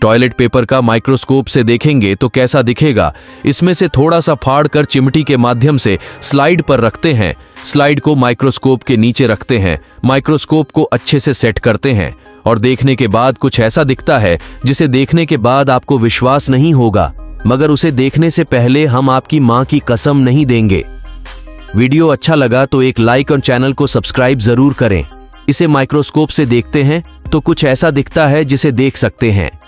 Toilet paper का microscope से देखेंगे तो कैसा दिखेगा। इसमें से थोड़ा सा फाड़ कर चिमटी के माध्यम से स्लाइड पर रखते हैं। स्लाइड को माइक्रोस्कोप के नीचे रखते हैं, माइक्रोस्कोप को अच्छे से सेट करते हैं और देखने के बाद कुछ ऐसा दिखता है जिसे देखने के बाद आपको विश्वास नहीं होगा, मगर उसे देखने से पहले हम आपकी मां की कसम नहीं देंगे। वीडियो अच्छा लगा तो एक लाइक और चैनल को सब्सक्राइब जरूर करें। इसे माइक्रोस्कोप से देखते हैं तो कुछ ऐसा दिखता है जिसे देख सकते हैं।